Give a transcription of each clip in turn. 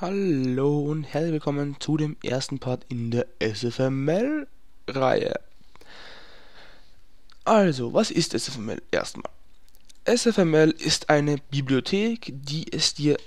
Hallo und herzlich willkommen zu dem ersten Part in der SFML-Reihe. Also, was ist SFML erstmal? SFML ist eine Bibliothek, die es dir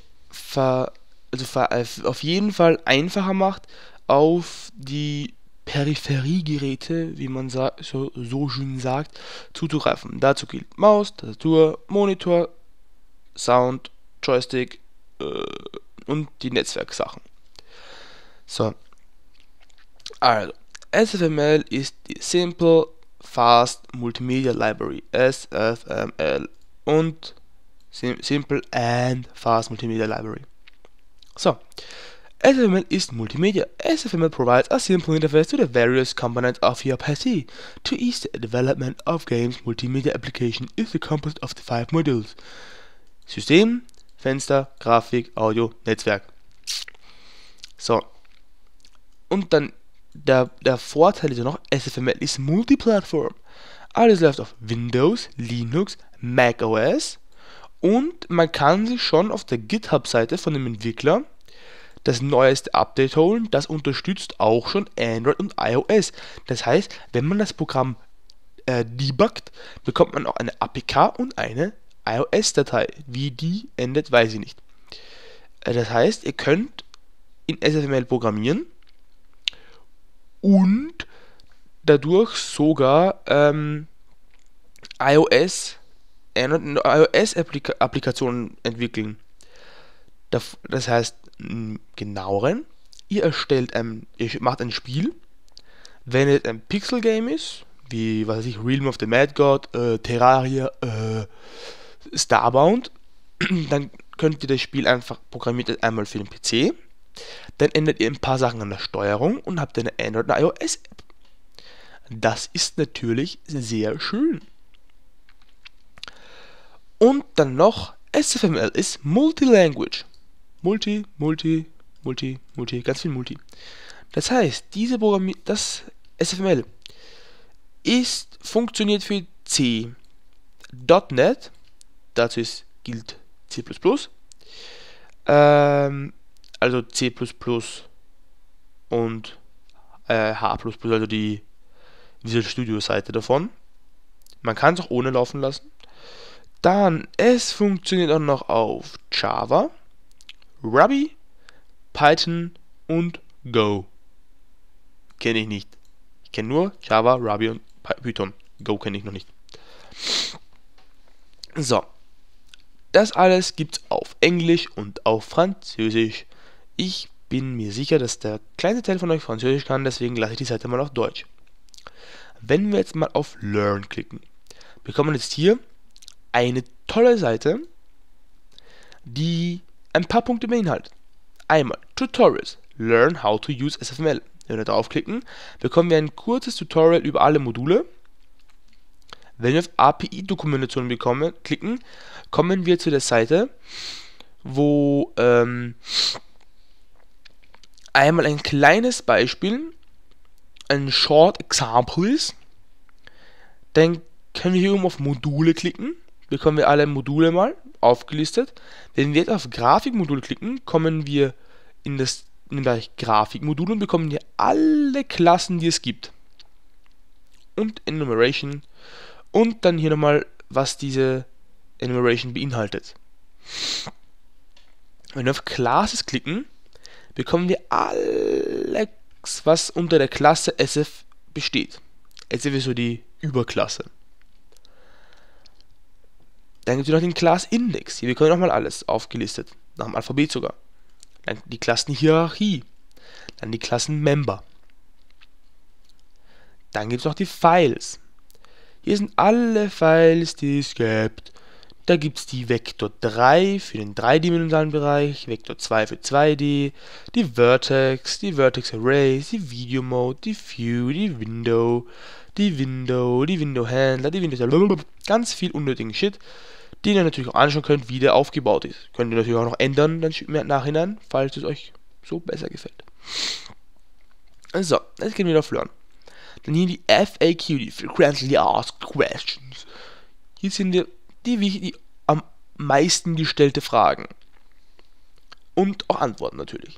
auf jeden Fall einfacher macht, auf die Peripheriegeräte, wie man so schön sagt, zuzugreifen. Dazu gilt Maus, Tastatur, Monitor, Sound, Joystick und die Netzwerksachen. So, also, SFML ist die Simple Fast Multimedia Library, SFML, und Simple and Fast Multimedia Library. So, SFML is multimedia. SFML provides a simple interface to the various components of your PC. To ease the development of games, multimedia application is composed of the 5 modules: System, Fenster, Grafik, Audio, Netzwerk. So, und dann der Vorteil ist ja noch, SFML ist Multiplattform. Alles läuft auf Windows, Linux, Mac OS, und man kann sich schon auf der GitHub-Seite von dem Entwickler das neueste Update holen. Das unterstützt auch schon Android und iOS. Das heißt, wenn man das Programm debuggt, bekommt man auch eine APK und eine iOS-Datei. Wie die endet, weiß ich nicht. Das heißt, ihr könnt in SFML programmieren und dadurch sogar iOS-Applikationen entwickeln. Das heißt, im Genaueren, ihr macht ein Spiel, wenn es ein Pixel-Game ist, wie, was weiß ich, Realm of the Mad God, Terraria, Starbound, dann könnt ihr das Spiel einfach programmiert einmal für den PC, dann ändert ihr ein paar Sachen an der Steuerung und habt eine Android- und iOS-App. Das ist natürlich sehr schön. Und dann noch, SFML ist Multilanguage. Ganz viel Multi. Das heißt, das SFML funktioniert für C, .NET, dazu gilt C++, also C++ und H++, also die Visual Studio Seite davon. Man kann es auch ohne laufen lassen. Dann, es funktioniert auch noch auf Java, Ruby, Python und Go. Kenne ich nicht. Ich kenne nur Java, Ruby und Python. Go kenne ich noch nicht. So. Das alles gibt's auf Englisch und auf Französisch. Ich bin mir sicher, dass der kleine Teil von euch Französisch kann, deswegen lasse ich die Seite mal auf Deutsch. Wenn wir jetzt mal auf Learn klicken, bekommen wir jetzt hier eine tolle Seite, die ein paar Punkte beinhaltet. Einmal Tutorials, Learn how to use SFML. Wenn wir draufklicken, bekommen wir ein kurzes Tutorial über alle Module. Wenn wir auf API-Dokumentation klicken, kommen wir zu der Seite, wo einmal ein kleines Beispiel, ein Short Example ist. Dann können wir hier oben auf Module klicken, bekommen wir alle Module mal aufgelistet. Wenn wir jetzt auf Grafikmodule klicken, kommen wir in den Bereich Grafikmodule und bekommen hier alle Klassen, die es gibt. Und Enumeration. Und dann hier nochmal, was diese Enumeration beinhaltet. Wenn wir auf Classes klicken, bekommen wir alles, was unter der Klasse SF besteht. SF ist so die Überklasse. Dann gibt es noch den Class Index. Hier bekommen wir nochmal alles aufgelistet. Nach dem Alphabet sogar. Dann die Klassenhierarchie. Dann die Klassenmember. Dann gibt es noch die Files. Hier sind alle Files, die es gibt. Da gibt es die Vector 3 für den dreidimensionalen Bereich, Vector 2 für 2D, die Vertex Arrays, die Video Mode, die View, die Window Handler, die Window, ganz viel unnötigen Shit, den ihr natürlich auch anschauen könnt, wie der aufgebaut ist. Könnt ihr natürlich auch noch ändern, dann im Nachhinein, falls es euch so besser gefällt. So, jetzt gehen wir auf Learn. Dann hier die FAQ, die Frequently Asked Questions. Hier sind die am meisten gestellte Fragen. und auch Antworten natürlich.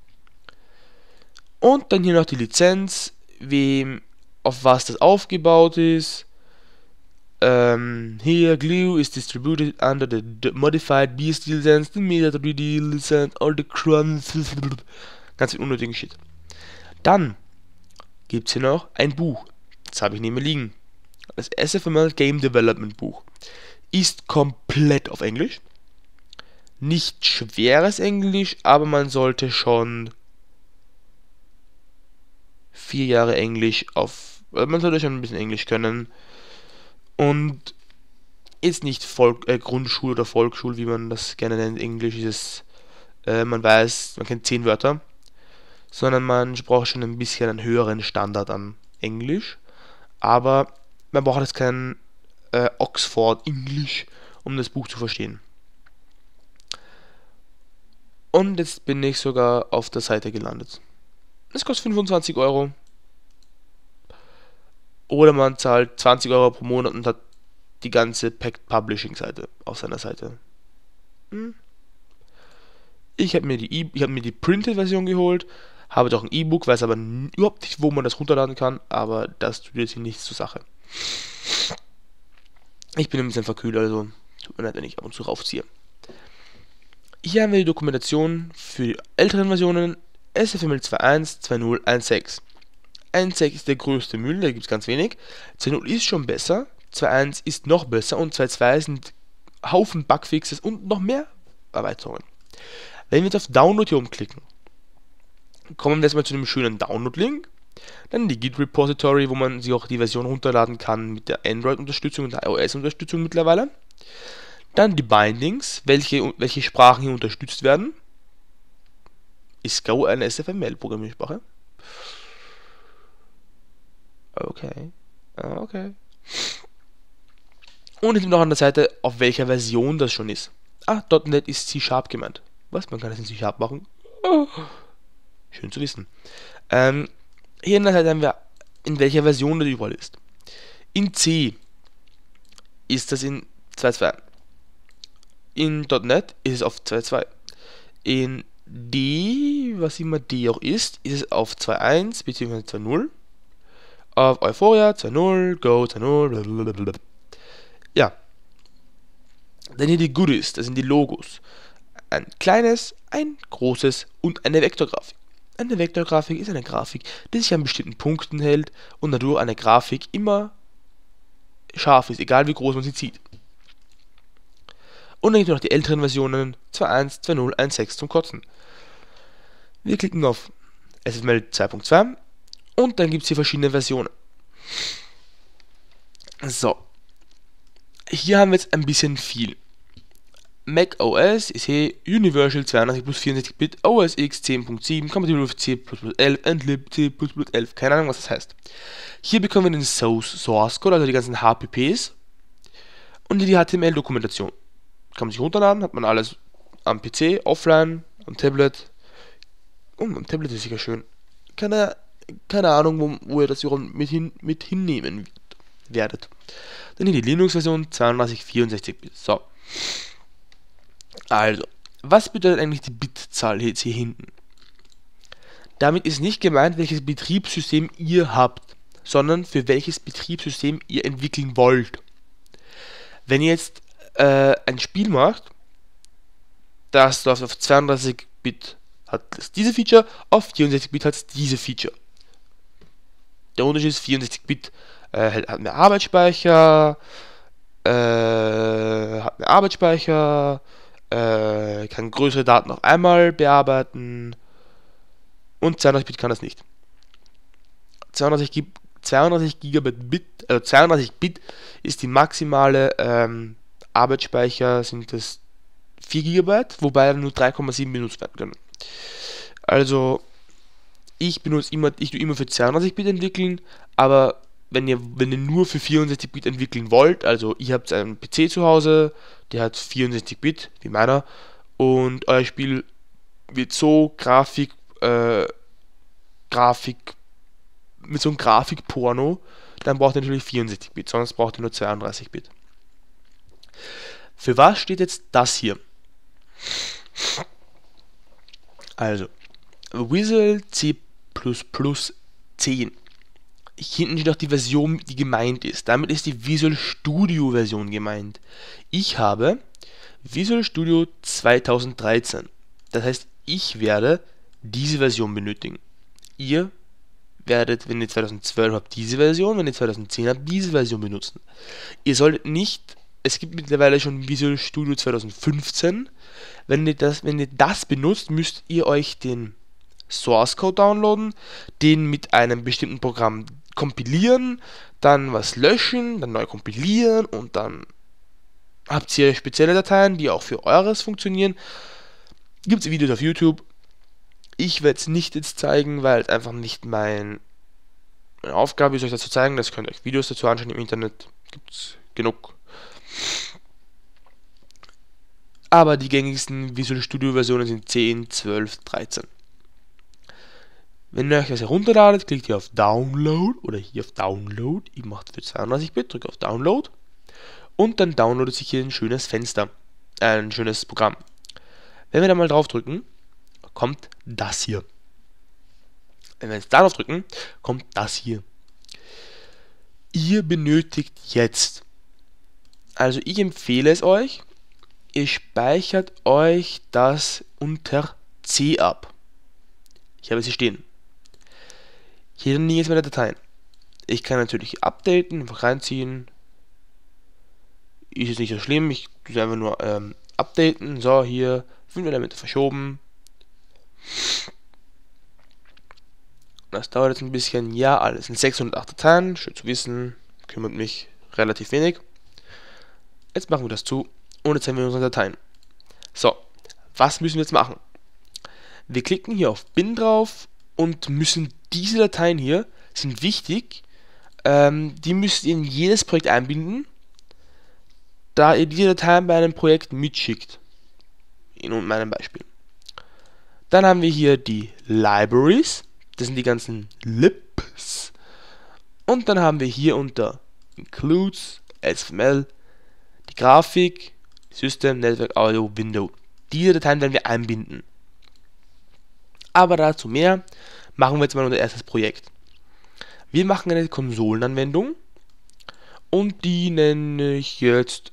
Und dann hier noch die Lizenz, auf was das aufgebaut ist. Here Glue is distributed under the modified BSD license, the Meta 3D license, all the crumbs, ganz viel unnötigen Shit. Dann gibt es hier noch ein Buch, das habe ich neben mir liegen. Das SFML Game Development Buch ist komplett auf Englisch. Nicht schweres Englisch, aber man sollte schon 4 Jahre Englisch man sollte schon ein bisschen Englisch können. Und ist nicht Grundschule oder Volksschule, wie man das gerne nennt. Englisch ist es, man kennt 10 Wörter, sondern man braucht schon ein bisschen einen höheren Standard an Englisch. Aber man braucht jetzt kein Oxford Englisch, um das Buch zu verstehen. Und jetzt bin ich sogar auf der Seite gelandet. Es kostet 25 Euro. Oder man zahlt 20 Euro pro Monat und hat die ganze Packed Publishing Seite auf seiner Seite. Ich habe mir die Printed Version geholt, habe doch ein E-Book, weiß aber überhaupt nicht, wo man das runterladen kann, aber das tut jetzt hier nichts zur Sache. Ich bin ein bisschen verkühlt, also tut mir leid, wenn ich ab und zu raufziehe. Hier haben wir die Dokumentation für die älteren Versionen SFML 2.1, 2.0, 1.6. 1.6 ist der größte Müll, da gibt es ganz wenig. 2.0 ist schon besser, 2.1 ist noch besser und 2.2 sind Haufen Bugfixes und noch mehr Erweiterungen. Wenn wir jetzt auf Download hier umklicken, kommen wir erstmal zu einem schönen Download-Link. Dann die Git-Repository, wo man sich auch die Version runterladen kann mit der Android-Unterstützung und der iOS-Unterstützung mittlerweile. Dann die Bindings, welche Sprachen hier unterstützt werden. Ist Go eine SFML-Programmiersprache? Okay. Und jetzt noch an der Seite, auf welcher Version das schon ist. .NET ist C# gemeint. Was? Man kann das in C# machen? Oh. Schön zu wissen. Hier in der Seite haben wir, in welcher Version das überall ist. In C ist das in 2.2. In .NET ist es auf 2.2. In D, was immer D auch ist es auf 2.1 bzw. 2.0. Auf Euphoria 2.0, Go 2.0, blablabla. Ja. Dann hier die Goodies, das sind die Logos. Ein kleines, ein großes und eine Vektorgrafik. Eine Vektorgrafik ist eine Grafik, die sich an bestimmten Punkten hält und dadurch eine Grafik immer scharf ist, egal wie groß man sie zieht. Und dann gibt es noch die älteren Versionen 2.1, 2.0, 1.6 zum Kotzen. Wir klicken auf SFML 2.2 und dann gibt es hier verschiedene Versionen. So. Hier haben wir jetzt ein bisschen viel. Mac OS ist hier Universal 32 plus 64-Bit, OS X 10.7, kompatibel mit C++11 und lib C++11, keine Ahnung was das heißt. Hier bekommen wir den Source Code, also die ganzen HPPs und die HTML-Dokumentation. Kann man sich runterladen, hat man alles am PC, offline, am Tablet. Am Tablet ist sicher schön. Keine Ahnung, wo ihr das mit hinnehmen werdet. Dann hier die Linux-Version 3264-Bit. So. Also, was bedeutet eigentlich die Bitzahl jetzt hier hinten? Damit ist nicht gemeint, welches Betriebssystem ihr habt, sondern für welches Betriebssystem ihr entwickeln wollt. Wenn ihr jetzt ein Spiel macht, das läuft auf 32-Bit, hat es diese Feature, auf 64-Bit hat es diese Feature. Der Unterschied ist, 64-Bit hat mehr Arbeitsspeicher, kann größere Daten auf einmal bearbeiten und 32-Bit kann das nicht. 32 Bit ist die maximale Arbeitsspeicher, sind das 4 GB, wobei nur 3,7 benutzt werden können. Also ich tue immer für 32-Bit entwickeln, aber wenn ihr nur für 64-Bit entwickeln wollt, also ihr habt einen PC zu Hause, der hat 64-Bit, wie meiner, und euer Spiel wird so mit so einem Grafikporno, dann braucht ihr natürlich 64-Bit, sonst braucht ihr nur 32-Bit. Für was steht jetzt das hier? Also, Visual C++ 10. Hinten steht auch die Version, die gemeint ist. Damit ist die Visual Studio Version gemeint. Ich habe Visual Studio 2013. Das heißt, ich werde diese Version benötigen. Ihr werdet, wenn ihr 2012 habt, diese Version, wenn ihr 2010 habt, diese Version benutzen. Ihr solltet nicht, es gibt mittlerweile schon Visual Studio 2015. Wenn ihr das benutzt, müsst ihr euch den Source Code downloaden, den mit einem bestimmten Programm kompilieren, dann was löschen, dann neu kompilieren und dann habt ihr spezielle Dateien, die auch für eures funktionieren. Gibt es Videos auf YouTube. Ich werde es nicht jetzt zeigen, weil es einfach nicht meine Aufgabe ist, euch das zu zeigen. Das könnt ihr euch Videos dazu anschauen im Internet. Gibt es genug. Aber die gängigsten Visual Studio Versionen sind 10, 12, 13. Wenn ihr euch das herunterladet, klickt ihr auf Download oder hier auf Download. Ich mache das für 32-Bit, drücke auf Download und dann downloadet sich hier ein schönes Fenster, ein schönes Programm. Wenn wir da mal drauf drücken, kommt das hier. Wenn wir jetzt darauf drücken, kommt das hier. Ihr benötigt jetzt, also ich empfehle es euch, ihr speichert euch das unter C ab. Ich habe es hier stehen. Hier liegen jetzt meine Dateien. Ich kann natürlich updaten, einfach reinziehen. Ist jetzt nicht so schlimm, ich tue einfach nur updaten. So, hier 5 Elemente verschoben. Das dauert jetzt ein bisschen. Ja, alles sind 608 Dateien. Schön zu wissen. Kümmert mich relativ wenig. Jetzt machen wir das zu. Und jetzt haben wir unsere Dateien. So, was müssen wir jetzt machen? Wir klicken hier auf Bin drauf und müssen diese Dateien hier, sind wichtig, die müsst ihr in jedes Projekt einbinden, da ihr diese Dateien bei einem Projekt mitschickt. In meinem Beispiel. Dann haben wir hier die Libraries, das sind die ganzen Libs. Und dann haben wir hier unter Includes, SFML, die Grafik, System, Netzwerk, Audio, Window. Diese Dateien werden wir einbinden. Aber dazu mehr, machen wir jetzt mal unser erstes Projekt. Wir machen eine Konsolenanwendung und die nenne ich jetzt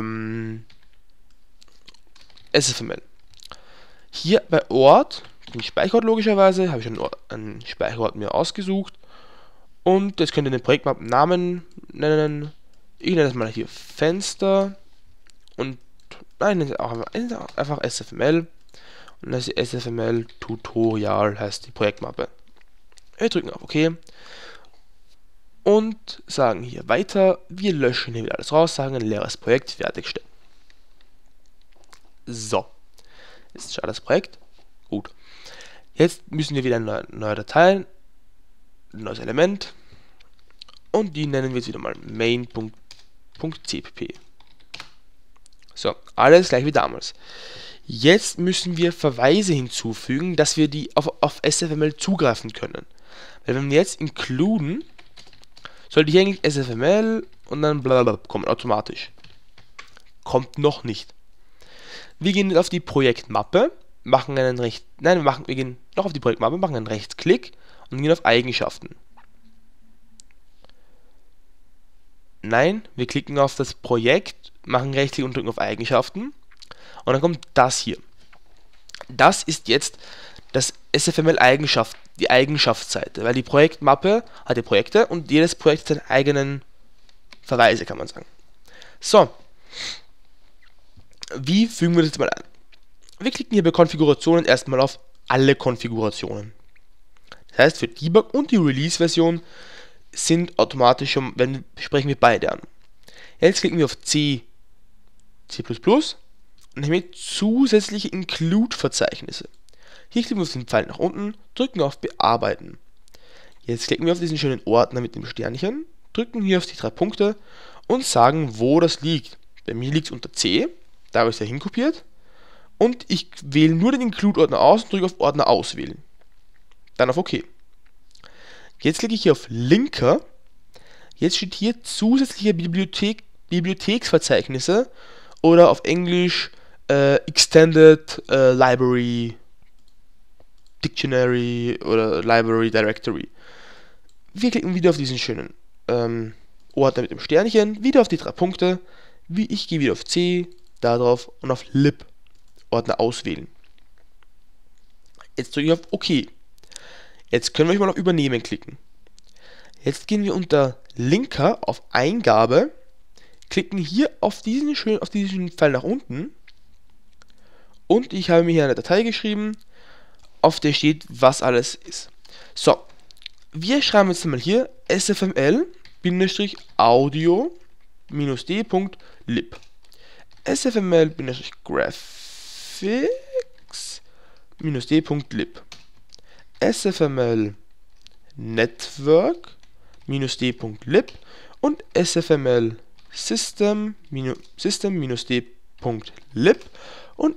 SFML. Hier bei Ort, den Speicherort logischerweise, habe ich einen Speicherort mir ausgesucht und jetzt könnt ihr den Projektmap-Namen nennen. Ich nenne das mal hier Fenster und nein, nenne auch einfach SFML. Und das ist SFML Tutorial, heißt die Projektmappe. Wir drücken auf OK und sagen hier weiter. Wir löschen hier wieder alles raus, sagen ein leeres Projekt fertigstellen. So, jetzt ist das Projekt. Gut. Jetzt müssen wir wieder eine neue Datei, ein neues Element und die nennen wir jetzt wieder mal main.cpp. So, alles gleich wie damals. Jetzt müssen wir Verweise hinzufügen, dass wir die auf SFML zugreifen können. Weil wenn wir jetzt includen, sollte hier eigentlich SFML und dann blablabla kommen, automatisch. Kommt noch nicht. Wir gehen jetzt auf die Projektmappe, wir gehen noch auf die Projektmappe, machen einen Rechtsklick und gehen auf Eigenschaften. Nein, wir klicken auf das Projekt, machen Rechtsklick und drücken auf Eigenschaften. Und dann kommt das hier. Das ist jetzt das SFML-Eigenschaft, die Eigenschaftsseite, weil die Projektmappe hat die Projekte und jedes Projekt hat seine eigenen Verweise, kann man sagen. So, wie fügen wir das jetzt mal ein? Wir klicken hier bei Konfigurationen erstmal auf alle Konfigurationen. Das heißt, für Debug und die Release-Version sind automatisch schon, sprechen wir beide an. Jetzt klicken wir auf C++ und nehmen wir zusätzliche Include-Verzeichnisse. Hier klicken wir auf den Pfeil nach unten, drücken auf Bearbeiten. Jetzt klicken wir auf diesen schönen Ordner mit dem Sternchen, drücken hier auf die 3 Punkte und sagen, wo das liegt. Bei mir liegt es unter C, da habe ich es ja hinkopiert. Und ich wähle nur den Include-Ordner aus und drücke auf Ordner auswählen. Dann auf OK. Jetzt klicke ich hier auf Linker. Jetzt steht hier zusätzliche Bibliotheksverzeichnisse oder auf Englisch Extended Library Dictionary oder Library Directory. Wir klicken wieder auf diesen schönen Ordner mit dem Sternchen, wieder auf die 3 Punkte, ich gehe wieder auf C, da drauf und auf lib Ordner auswählen. Jetzt drücke ich auf OK. Jetzt können wir mal auf Übernehmen klicken. Jetzt gehen wir unter Linker auf Eingabe, klicken hier auf diesen Pfeil nach unten und ich habe mir hier eine Datei geschrieben, auf der steht, was alles ist. So, wir schreiben jetzt mal hier sfml-audio-d.lib sfml-graphics-d.lib sfml-network-d.lib und sfml-system-d.lib und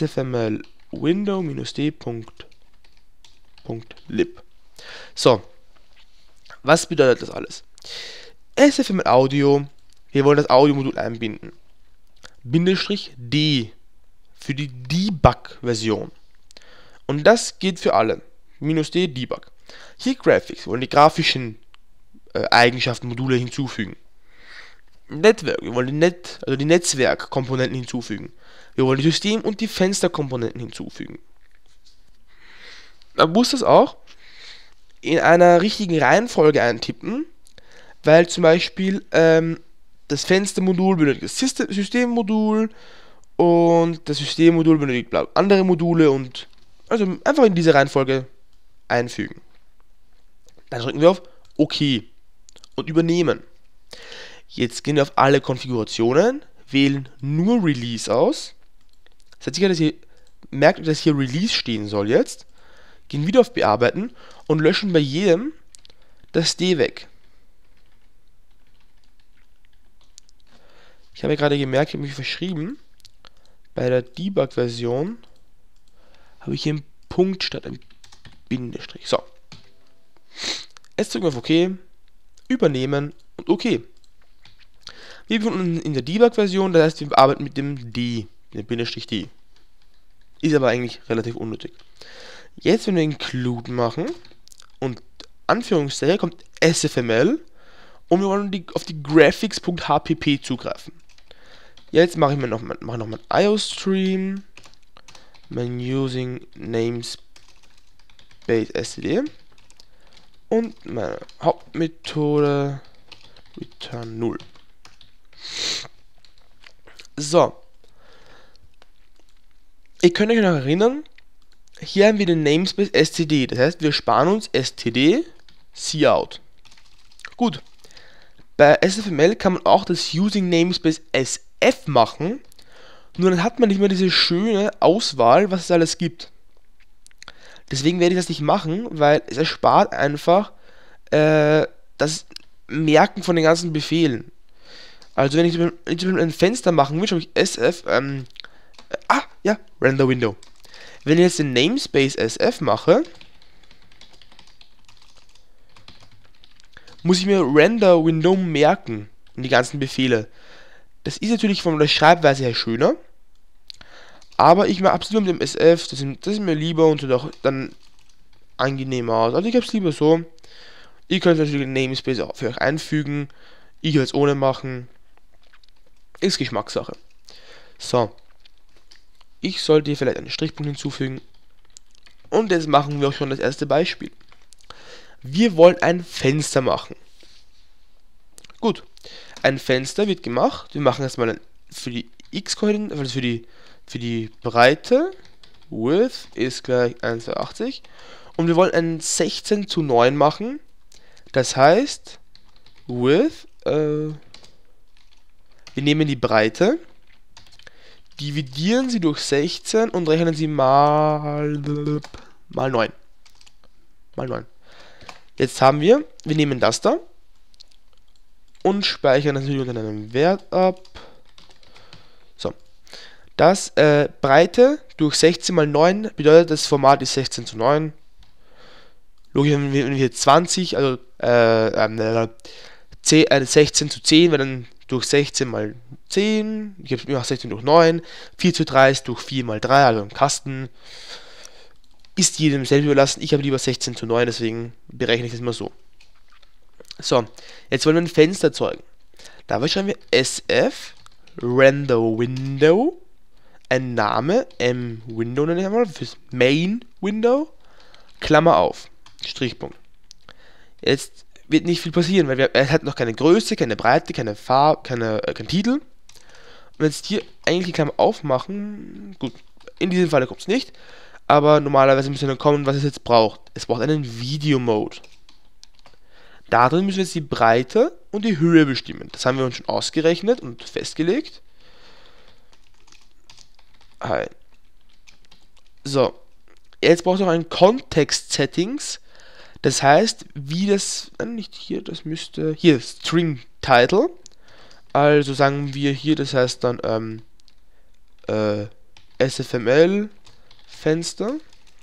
sfml-window-d.lib. So, was bedeutet das alles? SFML Audio, wir wollen das Audio-Modul einbinden. Bindestrich D für die Debug-Version. Und das geht für alle. -D Debug. Hier Graphics, wir wollen die grafischen Eigenschaften, Module hinzufügen. Network, wir wollen die Netzwerkkomponenten hinzufügen. Wir wollen die System- und die Fensterkomponenten hinzufügen. Man muss das auch in einer richtigen Reihenfolge eintippen, weil zum Beispiel das Fenstermodul benötigt das Systemmodul und das Systemmodul benötigt andere Module und also einfach in diese Reihenfolge einfügen. Dann drücken wir auf OK und übernehmen. Jetzt gehen wir auf alle Konfigurationen, wählen nur Release aus. Seid sicher, dass ihr merkt, dass hier Release stehen soll jetzt. Gehen wieder auf Bearbeiten und löschen bei jedem das D weg. Ich habe gerade gemerkt, ich habe mich verschrieben. Bei der Debug-Version habe ich hier einen Punkt statt einem Bindestrich. So. Jetzt drücken wir auf OK, übernehmen und OK. Wir befinden uns in der Debug-Version, das heißt, wir arbeiten mit dem D, dem Bindestrich D. Ist aber eigentlich relativ unnötig. Jetzt, wenn wir Include machen und Anführungszeichen kommt SFML und wir wollen auf die graphics.hpp zugreifen. Jetzt mache ich noch mal einen IO-Stream, mein using namespace std und meine Hauptmethode return 0. So. Ihr könnt euch noch erinnern, hier haben wir den Namespace std, das heißt, wir sparen uns std cout. Gut. Bei SFML kann man auch das using namespace sf machen, nur dann hat man nicht mehr diese schöne Auswahl, was es alles gibt. Deswegen werde ich das nicht machen, weil es erspart einfach das Merken von den ganzen Befehlen. Also wenn ich ein Fenster machen will, schreibe ich sf, render window. Wenn ich jetzt den Namespace sf mache, muss ich mir render window merken und die ganzen Befehle. Das ist natürlich von der Schreibweise her schöner, aber ich mache absolut mit dem sf, das ist mir lieber und sieht auch dann angenehmer aus. Also ich habe es lieber so. Ihr könnt natürlich den Namespace auch für euch einfügen. Ich will es ohne machen. Ist Geschmackssache. So. Ich sollte hier vielleicht einen Strichpunkt hinzufügen. Und jetzt machen wir auch schon das erste Beispiel. Wir wollen ein Fenster machen. Gut. Ein Fenster wird gemacht. Wir machen erstmal für die x-Koordinaten, also für die Breite. Width ist gleich 1,80. Und wir wollen einen 16:9 machen. Das heißt, Width, wir nehmen die Breite, dividieren sie durch 16 und rechnen sie mal 9. Mal 9. Jetzt haben wir nehmen das da und speichern natürlich unter einem Wert ab. So. Das Breite durch 16 mal 9 bedeutet, das Format ist 16:9. Logisch, wenn wir hier 20, also 16:10, wäre dann durch 16 mal 10, ich mache 16 durch 9, 4:3 ist durch 4 mal 3, also im Kasten. Ist jedem selbst überlassen. Ich habe lieber 16:9, deswegen berechne ich das mal so. So, jetzt wollen wir ein Fenster erzeugen. Dafür schreiben wir sf render window, ein Name, window nenne ich einmal, fürs Main Window, Klammer auf, Strichpunkt. Jetzt wird nicht viel passieren, weil er hat noch keine Größe, keine Breite, keine Farbe, kein Titel. Und jetzt hier eigentlich die Klammer aufmachen, gut, in diesem Fall kommt es nicht, aber normalerweise müssen wir dann kommen, was es jetzt braucht. Es braucht einen Video-Mode. Da drin müssen wir jetzt die Breite und die Höhe bestimmen. Das haben wir uns schon ausgerechnet und festgelegt. So, jetzt braucht es noch ein Context-Settings. Das heißt, wie das, nicht hier, das müsste, hier, String Title. Also sagen wir hier, das heißt dann SFML Fenster.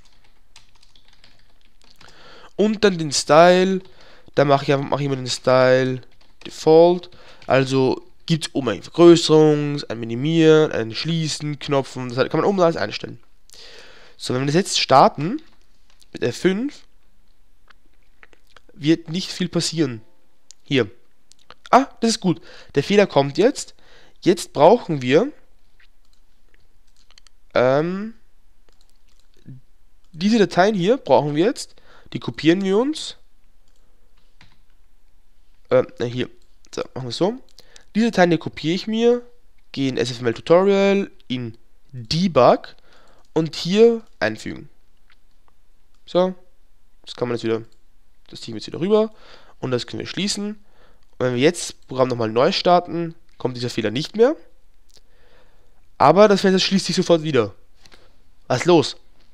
Und dann den Style, da mache ich immer den Style Default. Also gibt es oben ein Vergrößerungs-, ein Minimieren, ein Schließen, Knopfen, das kann man oben alles einstellen. So, wenn wir das jetzt starten, mit F5, wird nicht viel passieren. Hier. Ah, das ist gut. Der Fehler kommt jetzt. Jetzt brauchen wir diese Dateien hier, brauchen wir jetzt. Die kopieren wir uns. Hier. So, machen wir es so. Diese Dateien hier kopiere ich mir, gehe in SFML Tutorial, in Debug und hier einfügen. So. Das kann man jetzt wieder, das ziehen wir jetzt wieder rüber und das können wir schließen. Und wenn wir jetzt das Programm nochmal neu starten, kommt dieser Fehler nicht mehr. Aber das Fenster schließt sich sofort wieder. Was ist los?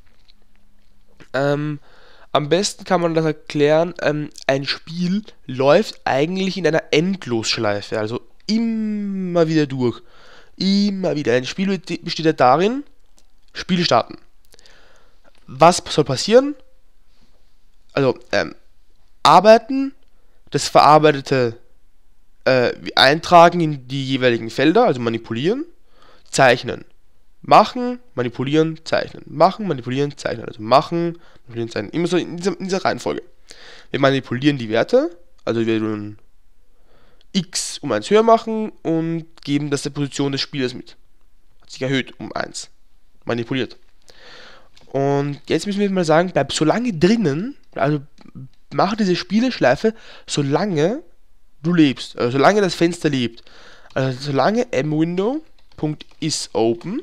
Am besten kann man das erklären, ein Spiel läuft eigentlich in einer Endlosschleife, also immer wieder durch. Immer wieder. Ein Spiel besteht ja darin, Spiel starten. Was soll passieren? Also, arbeiten, das Verarbeitete eintragen in die jeweiligen Felder, also manipulieren, zeichnen. Machen, manipulieren, zeichnen. Machen, manipulieren, zeichnen. Also machen, manipulieren, zeichnen. Immer so in dieser Reihenfolge. Wir manipulieren die Werte, also wir tun x um 1 höher machen und geben das der Position des Spielers mit. Hat sich erhöht um 1. Manipuliert. Und jetzt müssen wir mal sagen, bleib so lange drinnen, also mache diese Spieleschleife, solange du lebst, also solange das Fenster lebt. Also solange mwindow.isOpen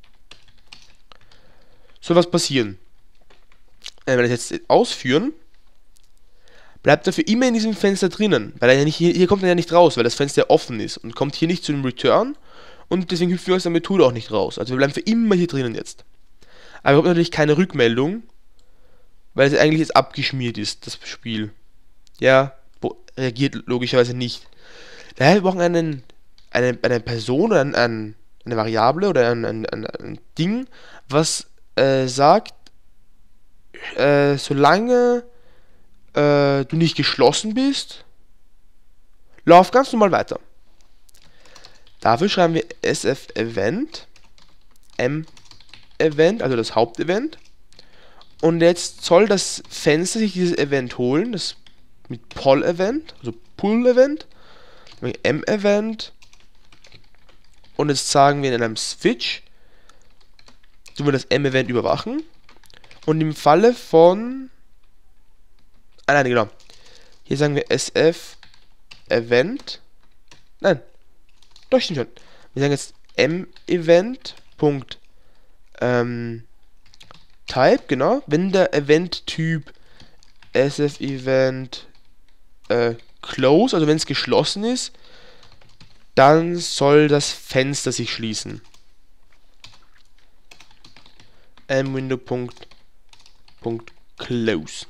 soll was passieren. Wenn wir das jetzt ausführen, bleibt er für immer in diesem Fenster drinnen, weil er ja nicht, hier kommt er ja nicht raus, weil das Fenster ja offen ist und kommt hier nicht zu dem Return und deswegen hüpfen wir aus der Methode auch nicht raus. Also wir bleiben für immer hier drinnen jetzt. Aber wir haben natürlich keine Rückmeldung, weil es eigentlich jetzt abgeschmiert ist, das Spiel. Ja, reagiert logischerweise nicht. Daher wir brauchen eine Person oder eine Variable oder ein Ding, was sagt, solange du nicht geschlossen bist, lauf ganz normal weiter. Dafür schreiben wir sf-event, m-event, also das Hauptevent. Und jetzt soll das Fenster sich dieses Event holen, das mit Poll-Event, also Pull-Event, m-Event. Und jetzt sagen wir in einem Switch, tun wir das m-Event überwachen. Und im Falle von, nein, genau. Hier sagen wir sf-Event. Nein, doch, stimmt schon. Wir sagen jetzt m-Event. Type, genau. Wenn der Event-Typ sf-Event close, also wenn es geschlossen ist, dann soll das Fenster sich schließen. mwindow.close.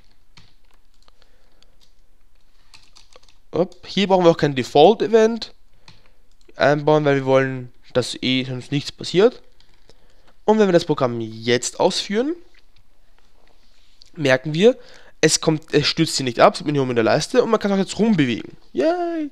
Hier brauchen wir auch kein Default-Event einbauen, weil wir wollen, dass sonst nichts passiert. Und wenn wir das Programm jetzt ausführen, merken wir, es stürzt hier nicht ab, sieht man hier oben in der Leiste und man kann auch jetzt rumbewegen. Yay!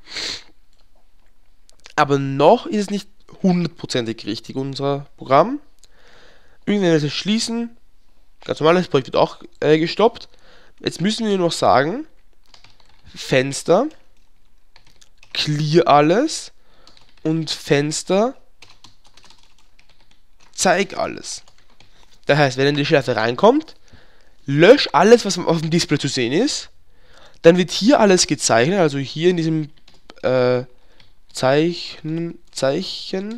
Aber noch ist es nicht hundertprozentig richtig, unser Programm. Irgendwann, wenn wir das schließen, Ganz normal, das Projekt wird auch gestoppt. Jetzt müssen wir noch sagen, Fenster, clear alles und Fenster, zeig alles. Das heißt, wenn in die Schleife reinkommt, lösch alles, was auf dem Display zu sehen ist. Dann wird hier alles gezeichnet, also hier in diesem Zeichenbereich.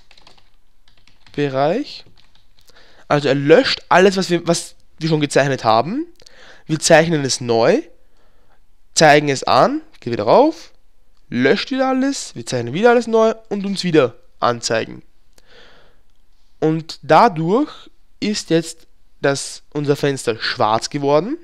Also er löscht alles, was wir schon gezeichnet haben. Wir zeichnen es neu, zeigen es an, geht wieder rauf, löscht wieder alles, wir zeichnen wieder alles neu und uns wieder anzeigen. Und dadurch ist jetzt unser Fenster schwarz geworden.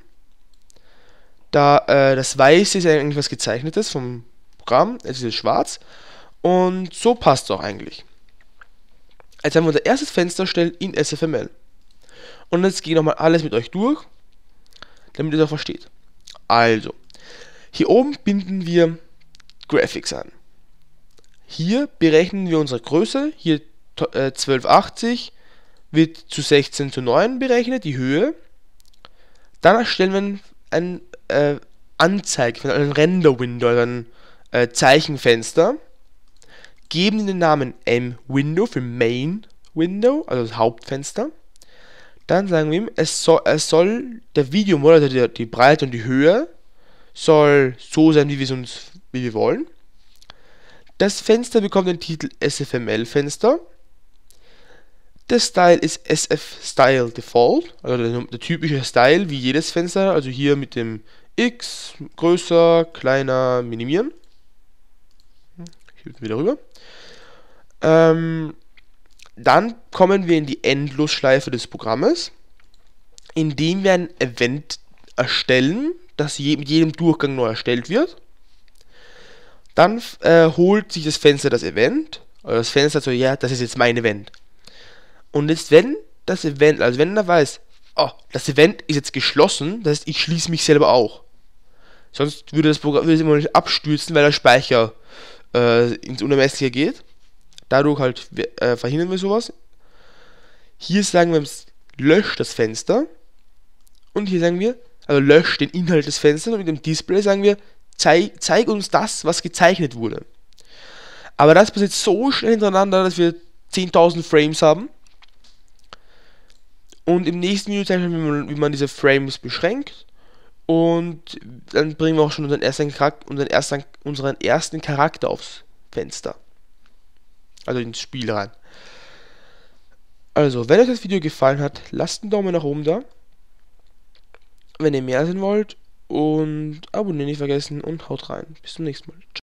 Da das Weiße ist eigentlich was Gezeichnetes vom Programm, jetzt ist es schwarz. Und so passt es auch eigentlich. Jetzt haben wir unser erstes Fenster erstellt in SFML. Und jetzt gehe ich nochmal alles mit euch durch, damit ihr es auch versteht. Also, hier oben binden wir Graphics an. Hier berechnen wir unsere Größe. Hier 1280 wird zu 16:9 berechnet, die Höhe. Dann erstellen wir ein Anzeige, ein Render-Window, also ein Zeichenfenster. Geben den Namen M-Window für Main Window, also das Hauptfenster. Dann sagen wir ihm, es soll der Videomodus, also die Breite und die Höhe, soll so sein, wie wir wollen. Das Fenster bekommt den Titel SFML-Fenster. Der Style ist SF-Style Default, also der typische Style wie jedes Fenster, also hier mit dem X, größer, kleiner, minimieren. Ich hüpfe wieder rüber. Dann kommen wir in die Endlosschleife des Programmes, indem wir ein Event erstellen, das mit jedem Durchgang neu erstellt wird. Dann holt sich das Fenster das Event, also das Fenster so, ja, das ist jetzt mein Event. Und jetzt, wenn das Event, also wenn er weiß, oh, das Event ist jetzt geschlossen, das heißt, ich schließe mich selber auch. Sonst würde das Programm immer nicht abstürzen, weil der Speicher ins Unermessliche geht. Dadurch halt verhindern wir sowas. Hier sagen wir, löscht das Fenster. Und hier sagen wir, also löscht den Inhalt des Fensters. Und mit dem Display sagen wir, zeig uns das, was gezeichnet wurde. Aber das passiert so schnell hintereinander, dass wir 10.000 Frames haben. Und im nächsten Video zeigen wir, wie man diese Frames beschränkt. Und dann bringen wir auch schon unseren ersten Charakter aufs Fenster. Also ins Spiel rein. Also, wenn euch das Video gefallen hat, lasst einen Daumen nach oben da. Wenn ihr mehr sehen wollt. Und abonnieren nicht vergessen und haut rein. Bis zum nächsten Mal. Ciao.